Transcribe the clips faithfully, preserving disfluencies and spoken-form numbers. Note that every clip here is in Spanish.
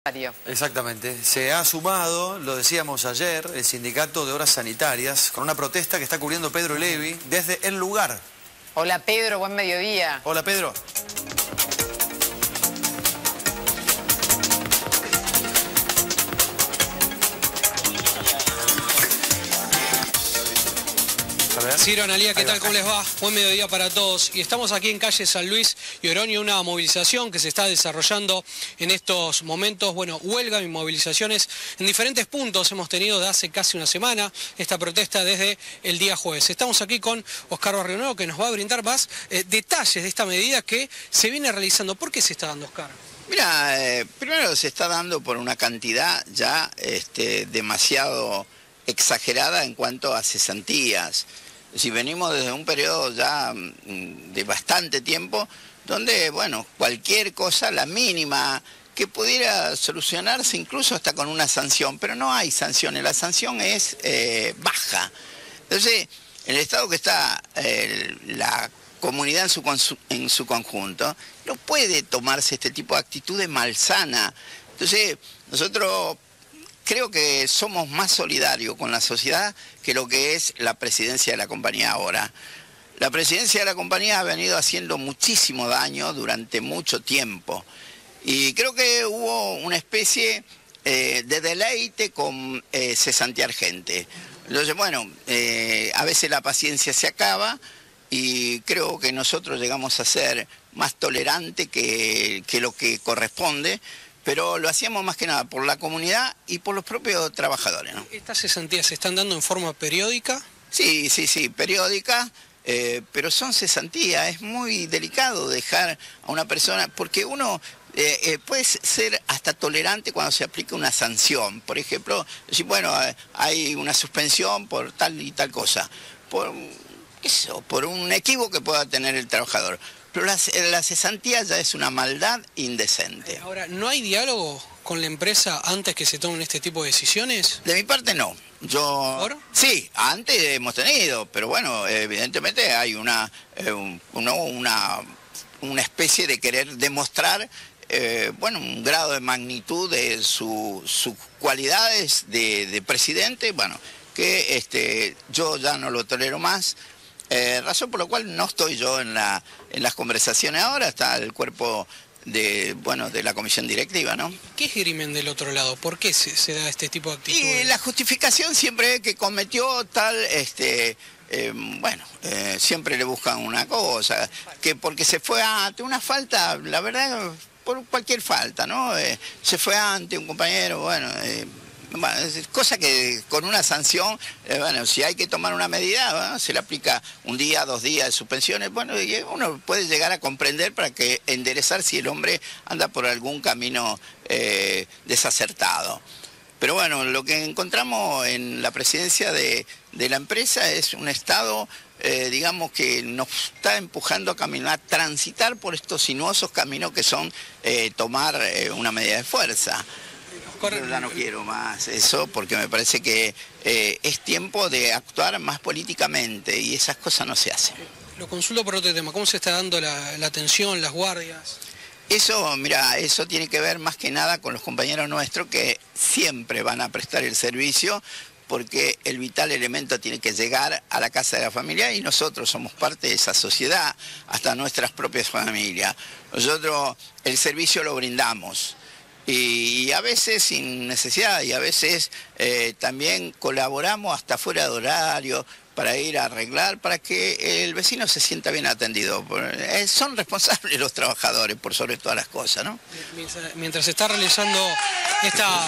Exactamente. Se ha sumado, lo decíamos ayer, el Sindicato de Obras Sanitarias con una protesta que está cubriendo Pedro Levi desde el lugar. Hola Pedro, buen mediodía. Hola Pedro. Ciro, Analía, ¿qué tal? ¿Cómo les va? Buen mediodía para todos. Y estamos aquí en calle San Luis y Oroño, una movilización que se está desarrollando en estos momentos. Bueno, huelga y movilizaciones en diferentes puntos. Hemos tenido de hace casi una semana esta protesta desde el día jueves. Estamos aquí con Oscar Barrionuevo, que nos va a brindar más eh, detalles de esta medida que se viene realizando. ¿Por qué se está dando, Oscar? Mira, eh, primero se está dando por una cantidad ya este, demasiado exagerada en cuanto a cesantías. Si venimos desde un periodo ya de bastante tiempo, donde, bueno, cualquier cosa, la mínima, que pudiera solucionarse incluso hasta con una sanción, pero no hay sanciones, la sanción es eh, baja. Entonces, el estado que está eh, la comunidad en su, en su conjunto, no puede tomarse este tipo de actitudes malsana. Entonces, nosotros creo que somos más solidarios con la sociedad que lo que es la presidencia de la compañía ahora. La presidencia de la compañía ha venido haciendo muchísimo daño durante mucho tiempo. Y creo que hubo una especie eh, de deleite con eh, cesantear gente. Entonces, bueno, eh, a veces la paciencia se acaba y creo que nosotros llegamos a ser más tolerantes que, que lo que corresponde. Pero lo hacíamos más que nada por la comunidad y por los propios trabajadores, ¿no? ¿Estas cesantías se están dando en forma periódica? Sí, sí, sí, periódica, eh, pero son cesantías. Es muy delicado dejar a una persona, porque uno eh, eh, puede ser hasta tolerante cuando se aplica una sanción. Por ejemplo, decir, bueno, hay una suspensión por tal y tal cosa, por, qué sé yo, por un equívoco que pueda tener el trabajador. Pero la, la cesantía ya es una maldad indecente. Ahora, ¿no hay diálogo con la empresa antes que se tomen este tipo de decisiones? De mi parte no. Yo ¿Por? Sí, antes hemos tenido, pero bueno, evidentemente hay una, eh, un, una, una especie de querer demostrar eh, bueno, un grado de magnitud de su, sus cualidades de, de presidente, bueno, que este, yo ya no lo tolero más. Eh, razón por la cual no estoy yo en, la, en las conversaciones ahora, está el cuerpo de, bueno, de la comisión directiva, ¿no? ¿Qué esgrimen del otro lado? ¿Por qué se, se da este tipo de actitudes? Y la justificación siempre es que cometió tal, este, eh, bueno, eh, siempre le buscan una cosa, que porque se fue ante una falta, la verdad, por cualquier falta, ¿no? Eh, se fue ante un compañero, bueno... Eh, Bueno, cosa que con una sanción, eh, bueno, si hay que tomar una medida, ¿no? Se le aplica un día, dos días de suspensiones, bueno, y uno puede llegar a comprender para que enderezar si el hombre anda por algún camino eh, desacertado. Pero bueno, lo que encontramos en la presidencia de, de la empresa es un estado, eh, digamos, que nos está empujando a caminar, a transitar por estos sinuosos caminos que son eh, tomar eh, una medida de fuerza. Yo ya no quiero más eso porque me parece que eh, es tiempo de actuar más políticamente y esas cosas no se hacen. Lo consulto por otro tema, ¿cómo se está dando la, la atención, las guardias? Eso, mira, eso tiene que ver más que nada con los compañeros nuestros que siempre van a prestar el servicio porque el vital elemento tiene que llegar a la casa de la familia y nosotros somos parte de esa sociedad, hasta nuestras propias familias. Nosotros el servicio lo brindamos. Y a veces sin necesidad y a veces eh, también colaboramos hasta fuera de horario para ir a arreglar, para que el vecino se sienta bien atendido. Eh, son responsables los trabajadores por sobre todas las cosas, ¿no? Mientras, mientras se está realizando esta,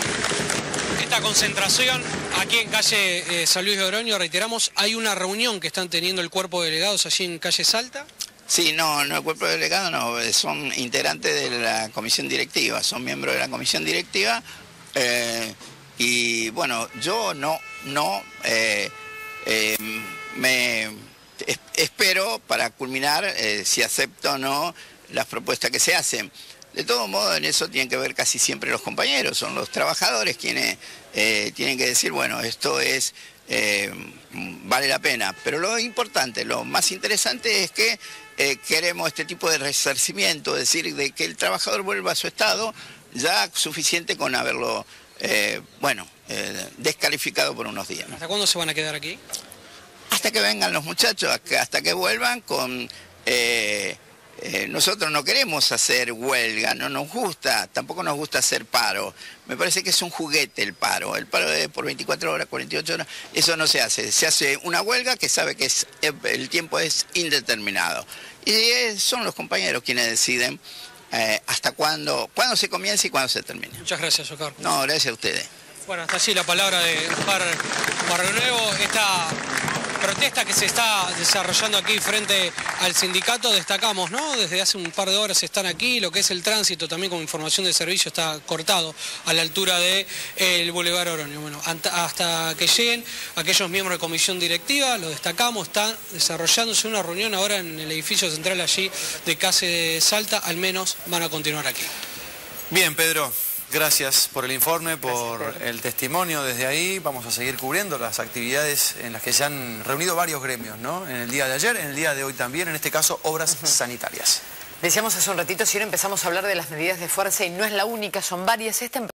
esta concentración aquí en calle eh, San Luis de Oroño, reiteramos, hay una reunión que están teniendo el cuerpo de delegados allí en calle Salta. Sí, no, no, el cuerpo de delegado no, son integrantes de la comisión directiva, son miembros de la comisión directiva eh, y bueno, yo no, no, eh, eh, me es, espero para culminar eh, si acepto o no las propuestas que se hacen. De todo modo, en eso tienen que ver casi siempre los compañeros, son los trabajadores quienes eh, tienen que decir, bueno, esto es... Eh, vale la pena, pero lo importante, lo más interesante es que eh, queremos este tipo de resarcimiento, es decir, de que el trabajador vuelva a su estado ya suficiente con haberlo, eh, bueno, eh, descalificado por unos días, ¿no? ¿Hasta cuándo se van a quedar aquí? Hasta que vengan los muchachos, hasta que vuelvan con... Eh, eh, nosotros no queremos hacer huelga, no nos gusta, tampoco nos gusta hacer paro. Me parece que es un juguete el paro. El paro es por veinticuatro horas, cuarenta y ocho horas, eso no se hace. Se hace una huelga que sabe que es, el tiempo es indeterminado. Y es, son los compañeros quienes deciden eh, hasta cuándo, cuándo se comienza y cuándo se termina. Muchas gracias, Oscar. No, gracias a ustedes. Bueno, hasta allí la palabra de Oscar Barrio Nuevo. Esta protesta que se está desarrollando aquí frente al sindicato, destacamos, ¿no? Desde hace un par de horas están aquí, lo que es el tránsito también como información de servicio está cortado a la altura del de Boulevard Oroño. Bueno, hasta que lleguen aquellos miembros de comisión directiva, lo destacamos, está desarrollándose una reunión ahora en el edificio central allí de Calle Salta, al menos van a continuar aquí. Bien, Pedro. Gracias por el informe, por Gracias, el testimonio desde ahí. Vamos a seguir cubriendo las actividades en las que se han reunido varios gremios, ¿no? En el día de ayer, en el día de hoy también, en este caso, obras uh-huh. sanitarias. Decíamos hace un ratito, si ahora empezamos a hablar de las medidas de fuerza y no es la única, son varias. Esta